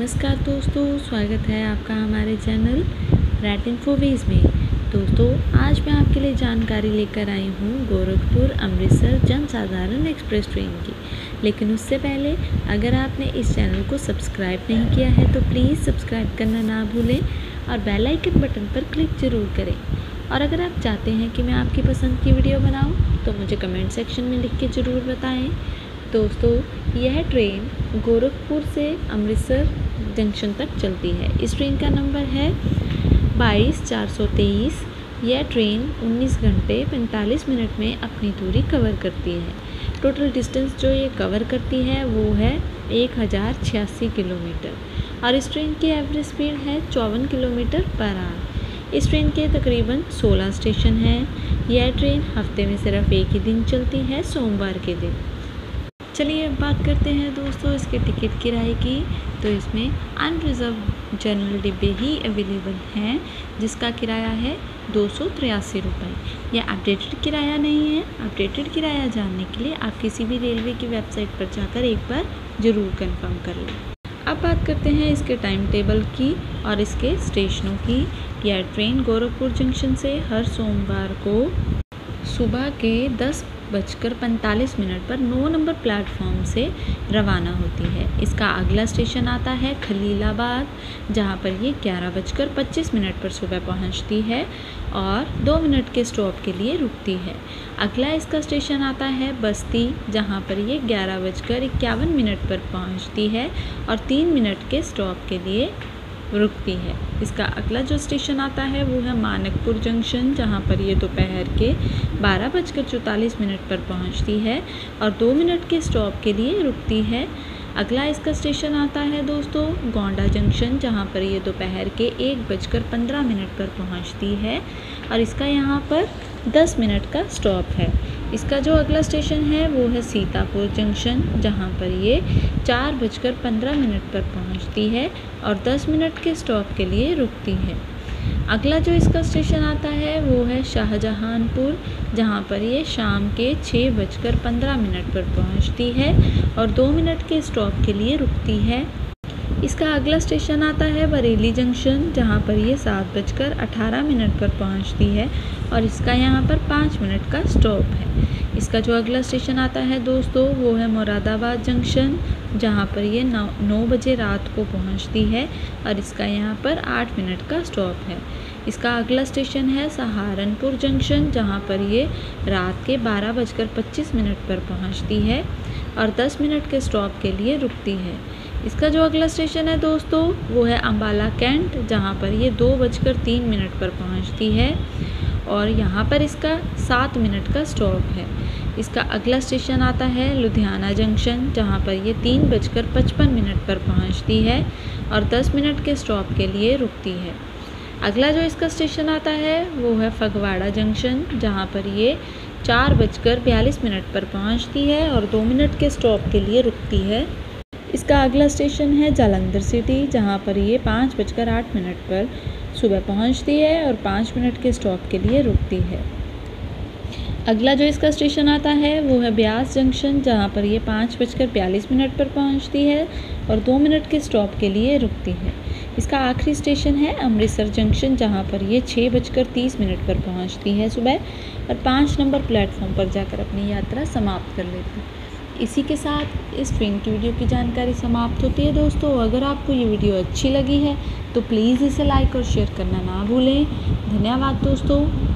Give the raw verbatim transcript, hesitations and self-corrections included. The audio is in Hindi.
नमस्कार दोस्तों, स्वागत है आपका हमारे चैनल रैट इन्फोवेज में। दोस्तों, आज मैं आपके लिए जानकारी लेकर आई हूँ गोरखपुर अमृतसर जनसाधारण एक्सप्रेस ट्रेन की। लेकिन उससे पहले अगर आपने इस चैनल को सब्सक्राइब नहीं किया है तो प्लीज़ सब्सक्राइब करना ना भूलें और बेल आइकन बटन पर क्लिक ज़रूर करें। और अगर आप चाहते हैं कि मैं आपकी पसंद की वीडियो बनाऊँ तो मुझे कमेंट सेक्शन में लिख के ज़रूर बताएँ। दोस्तों, यह ट्रेन गोरखपुर से अमृतसर जंक्शन तक चलती है। इस ट्रेन का नंबर है बाईस चार सौ तेईस। यह ट्रेन उन्नीस घंटे पैंतालीस मिनट में अपनी दूरी कवर करती है। टोटल डिस्टेंस जो ये कवर करती है वो है एक हज़ार छियासी किलोमीटर और इस ट्रेन की एवरेज स्पीड है चौवन किलोमीटर पर आवर। इस ट्रेन के तकरीबन सोलह स्टेशन हैं। यह ट्रेन हफ्ते में सिर्फ एक ही दिन चलती है, सोमवार के दिन। चलिए अब बात करते हैं दोस्तों इसके टिकट किराए की। तो इसमें अनरिजर्व जनरल डिब्बे ही अवेलेबल हैं जिसका किराया है दो सौ तिरासी रुपये। यह अपडेटेड किराया नहीं है। अपडेटेड किराया जानने के लिए आप किसी भी रेलवे की वेबसाइट पर जाकर एक बार ज़रूर कंफर्म कर लें। अब बात करते हैं इसके टाइम टेबल की और इसके स्टेशनों की। यह ट्रेन गोरखपुर जंक्शन से हर सोमवार को सुबह के दस बजकर पैंतालीस मिनट पर नौ नंबर प्लेटफॉर्म से रवाना होती है। इसका अगला स्टेशन आता है खलीलाबाद, जहां पर ये ग्यारह बजकर पच्चीस मिनट पर सुबह पहुंचती है और दो मिनट के स्टॉप के लिए रुकती है। अगला इसका स्टेशन आता है बस्ती, जहां पर ये ग्यारह बजकर इक्यावन मिनट पर पहुंचती है और तीन मिनट के स्टॉप के लिए रुकती है। इसका अगला जो स्टेशन आता है वो है मानकपुर जंक्शन, जहां पर ये दोपहर के बारह बजकर चौतालीस मिनट पर पहुंचती है और दो मिनट के स्टॉप के लिए रुकती है। अगला इसका स्टेशन आता है दोस्तों गोंडा जंक्शन, जहां पर ये दोपहर के एक बजकर पंद्रह मिनट पर पहुंचती है और इसका यहाँ पर दस मिनट का स्टॉप है। इसका जो अगला स्टेशन है वो है सीतापुर जंक्शन, जहां पर ये चार बजकर पंद्रह मिनट पर पहुंचती है और दस मिनट के स्टॉप के लिए रुकती है। अगला जो इसका स्टेशन आता है वो है शाहजहानपुर, जहां पर ये शाम के छः बजकर पंद्रह मिनट पर पहुंचती है और दो मिनट के स्टॉप के लिए रुकती है। इसका अगला स्टेशन आता है बरेली जंक्शन, जहां पर ये सात बजकर अठारह मिनट पर पहुंचती है और इसका यहाँ पर पाँच मिनट का स्टॉप है। इसका जो अगला स्टेशन आता है दोस्तों वो है मुरादाबाद जंक्शन, जहां पर ये नौ नौ बजे रात को पहुंचती है और इसका यहाँ पर आठ मिनट का स्टॉप है। इसका अगला स्टेशन है सहारनपुर जंक्शन, जहां पर ये रात के बारह बजकर पच्चीस मिनट पर पहुंचती है और दस मिनट के स्टॉप के लिए रुकती है। इसका जो अगला स्टेशन है दोस्तों वो है अम्बाला कैंट, जहां पर ये दो बजकर तीन मिनट पर पहुंचती है और यहाँ पर इसका सात मिनट का स्टॉप है। इसका अगला स्टेशन आता है लुधियाना जंक्शन, जहाँ पर ये तीन बजकर पचपन मिनट पर पहुँचती है और दस मिनट के स्टॉप के लिए रुकती है। अगला जो इसका स्टेशन आता है वो है फगवाड़ा जंक्शन, जहाँ पर ये चार बजकर बयालीस मिनट पर पहुँचती है और दो मिनट के स्टॉप के लिए रुकती है। इसका अगला स्टेशन है जालंधर सिटी, जहाँ पर ये पाँच बजकर आठ मिनट पर सुबह पहुंचती है और पाँच मिनट के स्टॉप के लिए रुकती है। अगला जो इसका स्टेशन आता है वो है ब्यास जंक्शन, जहाँ पर ये पाँच बजकर बयालीस मिनट पर पहुंचती है और दो मिनट के स्टॉप के लिए रुकती है। इसका आखिरी स्टेशन है अमृतसर जंक्शन, जहाँ पर ये छः बजकर तीस मिनट पर पहुँचती है सुबह और पाँच नंबर प्लेटफॉर्म पर जाकर अपनी यात्रा समाप्त कर लेती है। इसी के साथ इस ट्रेन की वीडियो की जानकारी समाप्त होती है। दोस्तों, अगर आपको ये वीडियो अच्छी लगी है तो प्लीज़ इसे लाइक और शेयर करना ना भूलें। धन्यवाद दोस्तों।